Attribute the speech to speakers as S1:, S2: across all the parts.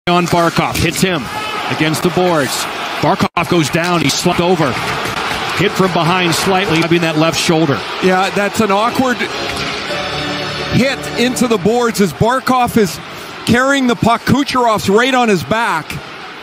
S1: on Barkov, hits him against the boards. Barkov goes down, he's slumped over. Hit from behind slightly, having that left shoulder.
S2: Yeah, that's an awkward hit into the boards as Barkov is carrying the puck. Kucherov's right on his back.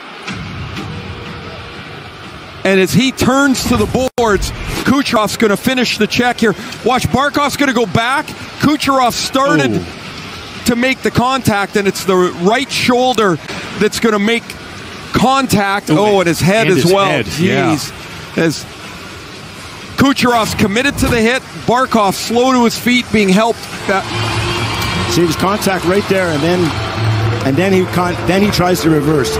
S2: And as he turns to the boards, Kucherov's going to finish the check here. Watch, Barkov's going to go back. Kucherov started to make the contact, and it's the right shoulder that's going to make contact. And his head as well. Jeez. Yeah. As Kucherov's committed to the hit, Barkov slow to his feet, being helped.
S3: See, there's contact right there, and then he tries to reverse.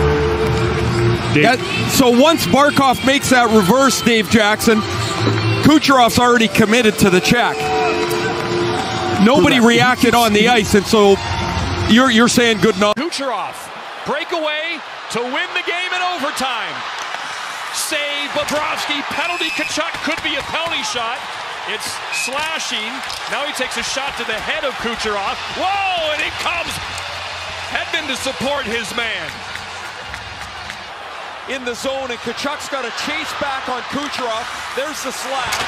S2: So once Barkov makes that reverse, Dave Jackson, Kucherov's already committed to the check. Nobody reacted on the ice, and so you're saying good enough.
S4: Kucherov, breakaway to win the game in overtime. Save, Bobrovsky, penalty. Tkachuk could be a penalty shot. It's slashing. Now he takes a shot to the head of Kucherov. Whoa, and it comes. Hedman to support his man.
S2: In the zone, and Tkachuk's got to chase back on Kucherov. There's the slash.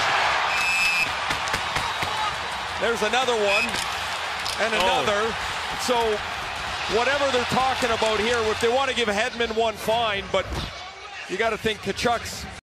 S2: There's another one, and another. So, whatever they're talking about here, if they want to give Hedman one, fine, but you got to think Tkachuk's